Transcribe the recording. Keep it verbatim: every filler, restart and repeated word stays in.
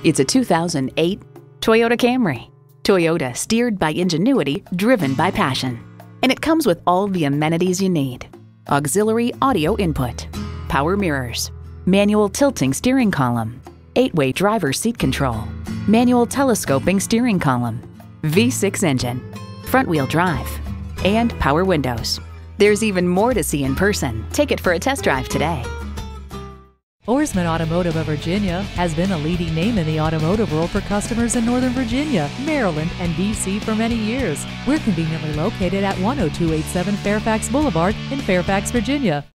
It's a two thousand eight Toyota Camry. Toyota, steered by ingenuity, driven by passion. And it comes with all the amenities you need. Auxiliary audio input, power mirrors, manual tilting steering column, eight-way driver seat control, manual telescoping steering column, V six engine, front-wheel drive, and power windows. There's even more to see in person. Take it for a test drive today. Oarsman Automotive of Virginia has been a leading name in the automotive world for customers in Northern Virginia, Maryland, and D C for many years. We're conveniently located at one oh two eight seven Fairfax Boulevard in Fairfax, Virginia.